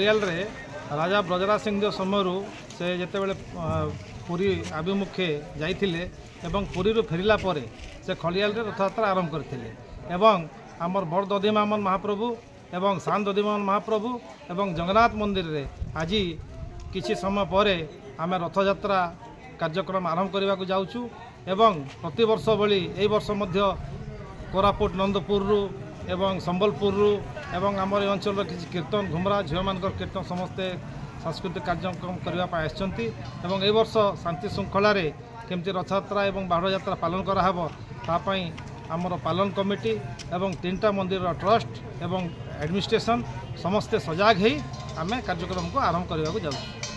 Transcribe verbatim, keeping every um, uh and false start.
खड़ियाल रे राजा ब्रजराज सिंह समय से जिते बड़े पुरी अभिमुखे जाइथिले एवं पुरी फेरिला परे से खड़ियाल रे रथयात्रा आरंभ करथिले एवं आमर बड़ दधी बामन महाप्रभु एवं सान दधी बामन महाप्रभु एवं जगन्नाथ मंदिर रे आज किछि समय पर आम रथयात्रा कार्यक्रम आरंभ करने को जाऊँ एवं प्रति वर्ष भली ए वर्ष मध्य कोरापुट नंदपुर एवं संबलपुर एवं आम अंचल किसी कीर्तन घुमरा झील मान कीर्तन समस्ते सांस्कृतिक कार्यक्रम करने आसछंती एवं ए वर्ष शांति श्रृंखला केमती रथयात्रा एवं बाहुड़ यात्रा पालन कराहब तापाई आमर पालन कमिटी एवं तीन टा मंदिर ट्रस्ट एवं एडमिनिस्ट्रेशन समस्ते सजाग ही आम कार्यक्रम को आरंभ करने को जाऊँ।